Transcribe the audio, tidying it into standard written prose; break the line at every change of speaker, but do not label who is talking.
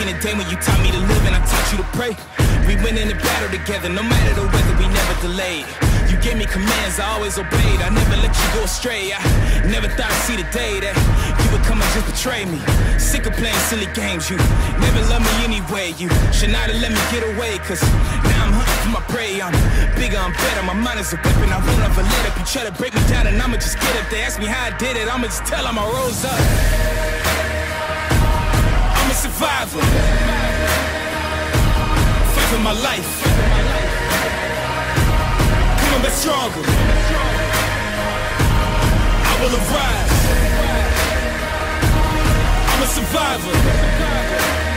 in the day when you taught me to live and I taught you to pray. We went in the battle together, no matter the weather, we never delayed. You gave me commands, I always obeyed. I never let you go astray. I never thought I'd see the day that you would come and just betray me. Sick of playing silly games, you never loved me anyway. You should not have let me get away, cause now I'm hunting for my prey. I'm bigger, I'm better, my mind is a weapon. I won't ever let up. You try to break me down and I'ma just get up. They ask me how I did it, I'ma just tell them I rose up. I'm a survivor, fight for my life. Come on, back stronger, I will arise. I'm a survivor.